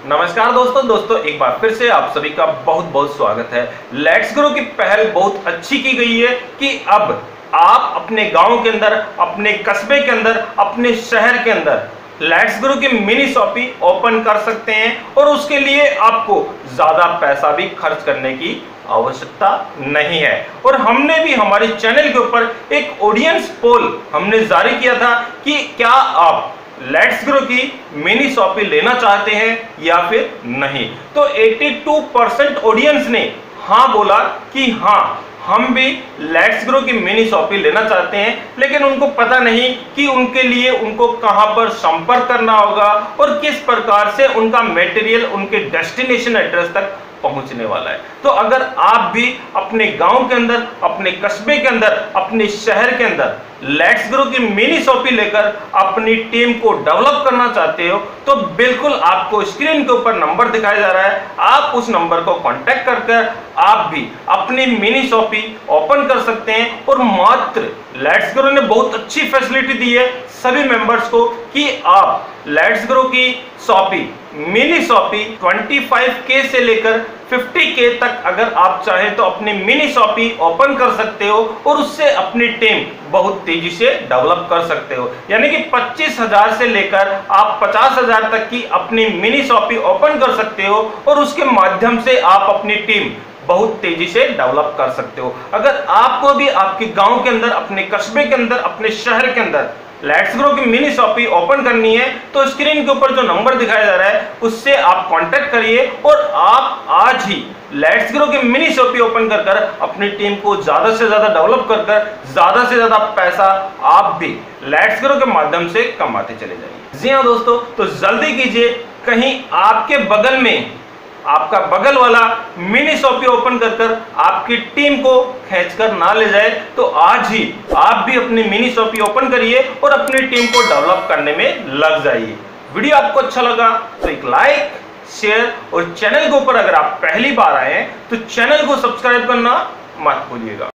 नमस्कार दोस्तों एक बार फिर से आप सभी का बहुत बहुत स्वागत है। लेट्स ग्रो की पहल बहुत अच्छी की गई है कि अब आप अपने गांव के अंदर, अपने कस्बे के अंदर, अपने शहर के अंदर लेट्स ग्रो की मिनी शॉपी ओपन कर सकते हैं और उसके लिए आपको ज्यादा पैसा भी खर्च करने की आवश्यकता नहीं है। और हमने भी हमारे चैनल के ऊपर एक ऑडियंस पोल हमने जारी किया था कि क्या आप लेट्स ग्रो की मिनी शॉपी लेना चाहते हैं या फिर नहीं। तो 82% ऑडियंस ने हाँ बोला कि हाँ हम भी लेट्स ग्रो की मिनी शॉपी लेना चाहते हैं, लेकिन उनको पता नहीं कि उनके लिए उनको कहां पर संपर्क करना होगा और किस प्रकार से उनका मटेरियल उनके डेस्टिनेशन एड्रेस तक पहुंचने वाला है। तो अगर आप भी अपने गांव के अंदर, अपने कस्बे के अंदर, अपने शहर के अंदर लेट्स ग्रो की मिनी शॉपी लेकर अपनी टीम को डेवलप करना चाहते हो तो बिल्कुल आपको स्क्रीन के ऊपर नंबर दिखाया जा रहा है, आप उस नंबर को कांटेक्ट कर आप भी अपनी मिनी शॉपी ओपन कर सकते हैं। और मात्र लेट्स ग्रो ने बहुत अच्छी फैसिलिटी दी है सभी मेंबर्स को कि आप लेट्स ग्रो की शॉपी, मिनी शॉपी 25K से लेकर 50K तक अगर आप चाहें तो अपनी मिनी शॉपी ओपन कर सकते हो और उससे अपनी टीम बहुत तेजी से डेवलप कर सकते हो। यानी कि 25,000 से लेकर आप 50,000 तक की अपनी मिनी शॉपी ओपन कर सकते हो और उसके माध्यम से आप अपनी टीम बहुत तेजी से डेवलप कर सकते हो। अगर आपको भी आपके गांव के अंदर, अपने कस्बे के अंदर, अपने शहर के अंदर लेट्स ग्रो की मिनी शॉपी ओपन करनी है तो स्क्रीन के ऊपर जो नंबर दिखाया जा रहा है उससे आप कांटेक्ट करिए और आप आज ही लेट्स ग्रो की मिनी शॉपी ओपन कर अपनी टीम को ज्यादा से ज्यादा डेवलप कर ज्यादा से ज्यादा पैसा आप भी लेट्स ग्रो के माध्यम से कमाते चले जाइए। जी हाँ दोस्तों, तो जल्दी कीजिए, कहीं आपके बगल में आपका बगल वाला मिनी शॉपी ओपन कर आपकी टीम को खींचकर ना ले जाए। तो आज ही आप भी अपनी मिनी शॉपी ओपन करिए और अपनी टीम को डेवलप करने में लग जाइए। वीडियो आपको अच्छा लगा तो एक लाइक, शेयर और चैनल के ऊपर अगर आप पहली बार आए हैं तो चैनल को सब्सक्राइब करना मत भूलिएगा।